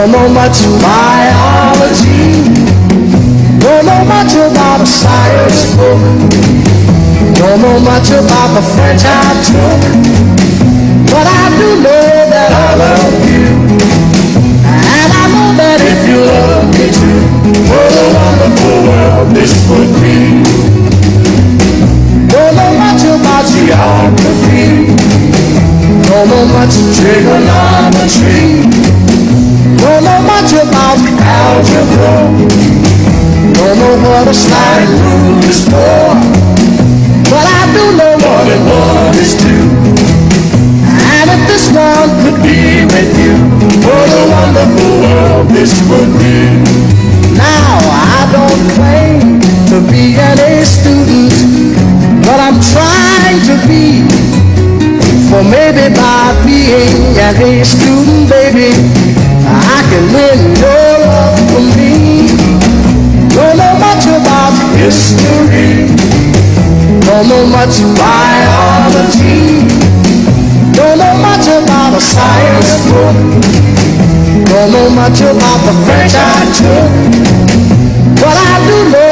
Don't know much biology. Don't know much about a science book. Don't know much about the French I took. But I do know that I love you. And I know that if you love me too, what a wonderful world this would be. Don't know much about geography. Don't know much trigonometry. Don't know much about algebra. Don't know what a sliding rule is for. But I do know one and one is two. And if this one could be with you, what a wonderful world this would be. Now I don't claim to be an A student, but I'm trying to be. For maybe by being an A student, baby, I can win your love for me. Don't know much about history. Don't know much biology. Don't know much about a science book. Don't know much about the French I took. But I do know